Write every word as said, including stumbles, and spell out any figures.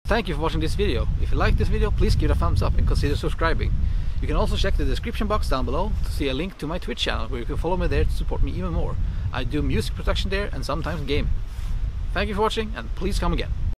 Thank you for watching this video. If you like this video, please give it a thumbs up and consider subscribing. You can also check the description box down below to see a link to my Twitch channel where you can follow me there to support me even more. I do music production there and sometimes gaming. Thank you for watching, and please come again.